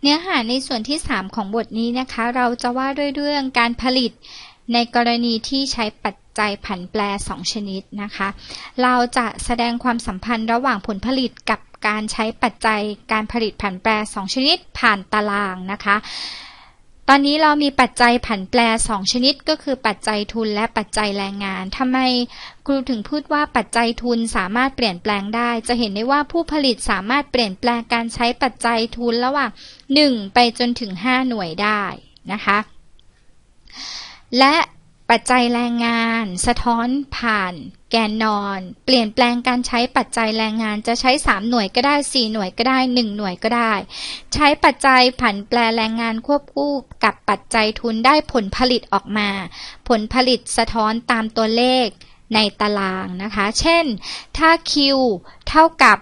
เนื้อหาในส่วนที่3ของบทนี้นะคะเราจะว่าด้วยเรื่องการผลิตในกรณีที่ใช้ปัจจัยผันแปร2ชนิดนะคะเราจะแสดงความสัมพันธ์ระหว่างผลผลิตกับการใช้ปัจจัยการผลิตผันแปร2ชนิดผ่านตารางนะคะตอนนี้เรามีปัจจัยผันแปร2ชนิดก็คือปัจจัยทุนและปัจจัยแรงงานทำไมครูถึงพูดว่าปัจจัยทุนสามารถเปลี่ยนแปลงได้จะเห็นได้ว่าผู้ผลิตสามารถเปลี่ยนแปลงการใช้ปัจจัยทุนระหว่าง1ไปจนถึง5หน่วยได้นะคะและปัจจัยแรงงานสะท้อนผ่านแกนนอนเปลี่ยนแปลงการใช้ปัจจัยแรงงานจะใช้3หน่วยก็ได้4หน่วยก็ได้1หน่วยก็ได้ใช้ปัจจัยผันแปรแรงงานควบคู่กับปัจจัยทุนได้ผลผลิตออกมาผลผลิตสะท้อนตามตัวเลขในตารางนะคะเช่นถ้า Q เท่ากับ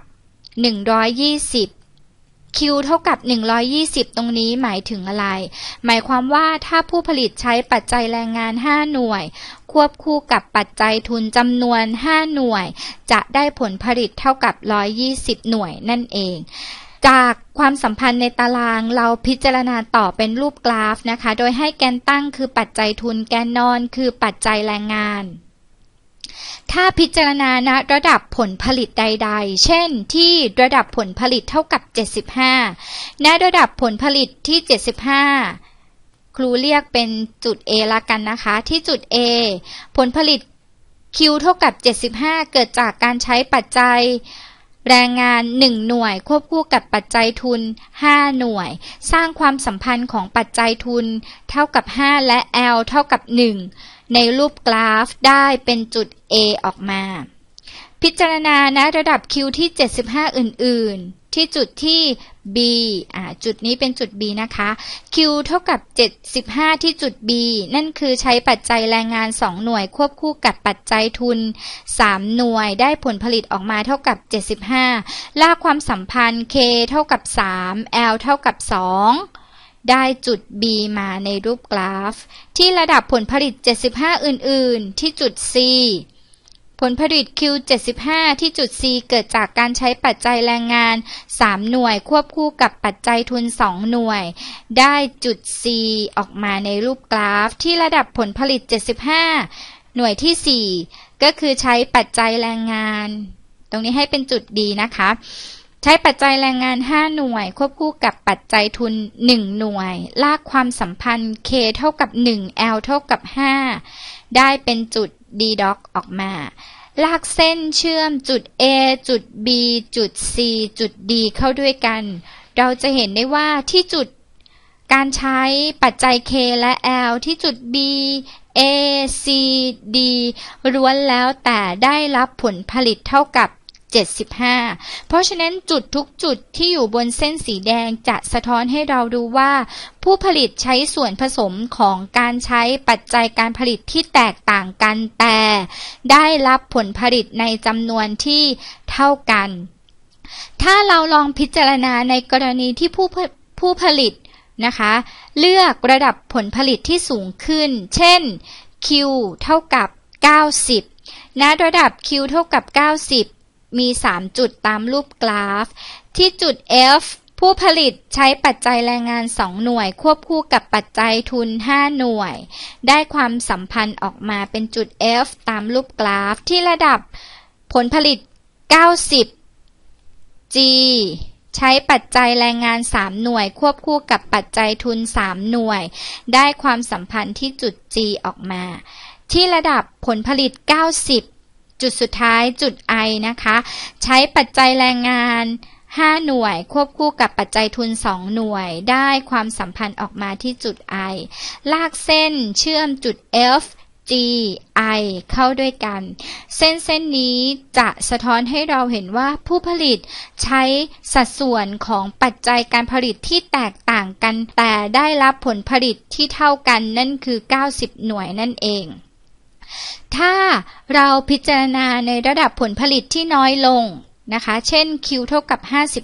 120Q เท่ากับ120ตรงนี้หมายถึงอะไรหมายความว่าถ้าผู้ผลิตใช้ปัจจัยแรงงาน5หน่วยควบคู่กับปัจจัยทุนจำนวน5หน่วยจะได้ผลผลิตเท่ากับ120หน่วยนั่นเองจากความสัมพันธ์ในตารางเราพิจารณาต่อเป็นรูปกราฟนะคะโดยให้แกนตั้งคือปัจจัยทุนแกนนอนคือปัจจัยแรงงานถ้าพิจารณาณระดับผลผลิตใดๆเช่นที่ระดับผลผลิตเท่ากับ75ณระดับผลผลิตที่75ครูเรียกเป็นจุด A ละกันนะคะที่จุด A ผลผลิต Q เท่ากับ75เกิดจากการใช้ปัจจัยแรงงาน1หน่วยควบคู่กับปัจจัยทุน5หน่วยสร้างความสัมพันธ์ของปัจจัยทุนเท่ากับ5และ L เท่ากับ1ในรูปกราฟได้เป็นจุด A ออกมาพิจารณาณระดับ Q ที่75อื่นๆที่จุดที่ B จุดนี้เป็นจุด B นะคะ Q เท่ากับ75ที่จุด B นั่นคือใช้ปัจจัยแรงงาน2หน่วยควบคู่กับปัจจัยทุน3หน่วยได้ผลผลิตออกมาเท่ากับ75ลากความสัมพันธ์ K เท่ากับ3 L เท่ากับ2ได้จุด B มาในรูปกราฟที่ระดับผลผลิต75อื่นๆที่จุด C ผลผลิต Q 75ที่จุด C เกิดจากการใช้ปัจจัยแรงงาน3หน่วยควบคู่กับปัจจัยทุน2หน่วยได้จุด C ออกมาในรูปกราฟที่ระดับผลผลิต75หน่วยที่4ก็คือใช้ปัจจัยแรงงานตรงนี้ให้เป็นจุด D นะคะใช้ปัจจัยแรงงาน5หน่วยควบคู่กับปัจจัยทุน1หน่วยลากความสัมพันธ์ K เท่ากับ1 L เท่ากับ5ได้เป็นจุด D dot ออกมาลากเส้นเชื่อมจุด A จุด B จุด C จุด D เข้าด้วยกันเราจะเห็นได้ว่าที่จุดการใช้ปัจจัย K และ L ที่จุด B A C D ล้วนแล้วแต่ได้รับผลผลิตเท่ากับ75เพราะฉะนั้นจุดทุกจุดที่อยู่บนเส้นสีแดงจะสะท้อนให้เราดูว่าผู้ผลิตใช้ส่วนผสมของการใช้ปัจจัยการผลิตที่แตกต่างกันแต่ได้รับผลผลิตในจำนวนที่เท่ากันถ้าเราลองพิจารณาในกรณีที่ผู้ผลิตนะคะเลือกระดับผลผลิตที่สูงขึ้นเช่น Q เท่ากับ90ณระดับ Q เท่ากับ90มี3จุดตามรูปกราฟที่จุด F ผู้ผลิตใช้ปัจจัยแรงงาน2หน่วยควบคู่กับปัจจัยทุน5หน่วยได้ความสัมพันธ์ออกมาเป็นจุด F ตามรูปกราฟที่ระดับผลผลิต90 G ใช้ปัจจัยแรงงาน3หน่วยควบคู่กับปัจจัยทุน3หน่วยได้ความสัมพันธ์ที่จุด G ออกมาที่ระดับผลผลิต90จุดสุดท้ายจุด I นะคะใช้ปัจจัยแรงงาน5หน่วยควบคู่กับปัจจัยทุน2หน่วยได้ความสัมพันธ์ออกมาที่จุด I ลากเส้นเชื่อมจุด F G I เข้าด้วยกันเส้นนี้จะสะท้อนให้เราเห็นว่าผู้ผลิตใช้สัดส่วนของปัจจัยการผลิตที่แตกต่างกันแต่ได้รับผลผลิตที่เท่ากันนั่นคือ90หน่วยนั่นเองถ้าเราพิจารณาในระดับผลผลิตที่น้อยลงนะคะเช่น Q เท่ากับ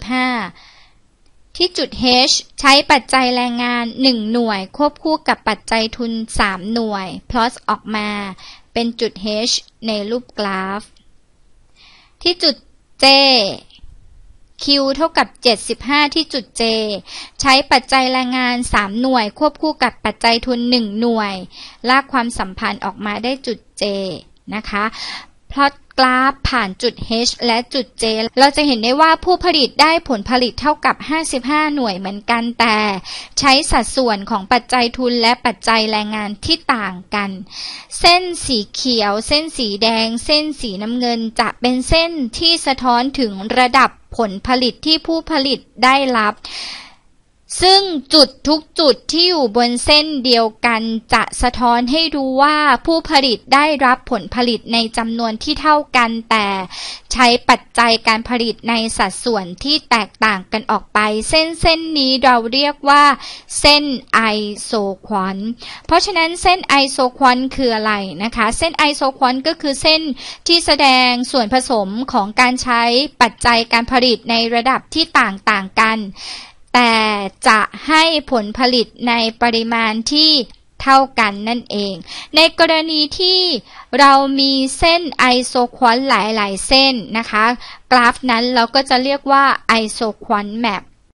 55ที่จุด H ใช้ปัจจัยแรงงาน1หน่วยควบคู่กับปัจจัยทุน3หน่วย plus ออกมาเป็นจุด H ในรูปกราฟที่จุด J Q เท่ากับ75ที่จุด J ใช้ปัจจัยแรงงาน3หน่วยควบคู่กับปัจจัยทุน1หน่วยลากความสัมพันธ์ออกมาได้จุด J นะคะพลอตกราฟผ่านจุด H และจุด J เราจะเห็นได้ว่าผู้ผลิตได้ผลผลิตเท่ากับ55หน่วยเหมือนกันแต่ใช้สัดส่วนของปัจจัยทุนและปัจจัยแรงงานที่ต่างกันเส้นสีเขียวเส้นสีแดงเส้นสีน้ำเงินจะเป็นเส้นที่สะท้อนถึงระดับผลผลิตที่ผู้ผลิตได้รับซึ่งจุดทุกจุดที่อยู่บนเส้นเดียวกันจะสะท้อนให้ดูว่าผู้ผลิตได้รับผลผลิตในจำนวนที่เท่ากันแต่ใช้ปัจจัยการผลิตในสัดส่วนที่แตกต่างกันออกไปเส้นนี้เราเรียกว่าเส้นไอโซควอนต์เพราะฉะนั้นเส้นไอโซควอนต์คืออะไรนะคะเส้นไอโซควอนต์ก็คือเส้นที่แสดงส่วนผสมของการใช้ปัจจัยการผลิตในระดับที่ต่างกันแต่จะให้ผลผลิตในปริมาณที่เท่ากันนั่นเองในกรณีที่เรามีเส้นไอโซควอนต์หลายๆเส้นนะคะกราฟนั้นเราก็จะเรียกว่าไอโซควอนต์แมป